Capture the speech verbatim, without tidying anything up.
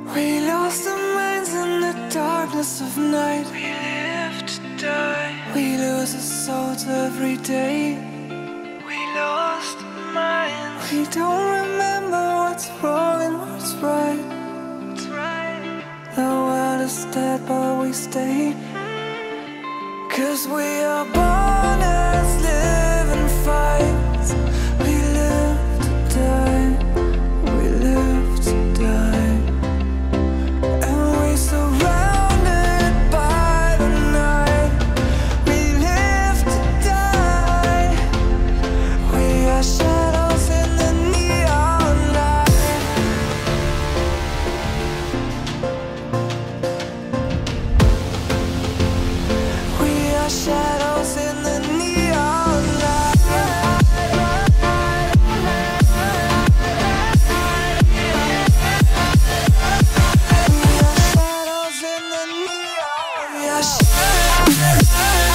We lost our minds in the darkness of night. We live to die. We lose our souls every day. We lost our minds. We don't remember what's wrong and what's right. What's right. The world is dead but we stay. Cause we are born as living fights. We live to die. We live to die. And we surrounded by the night. We live to die. We are shadows in the neon light. We are shadows in the neon light. We are shadows in the neon. We are shadows.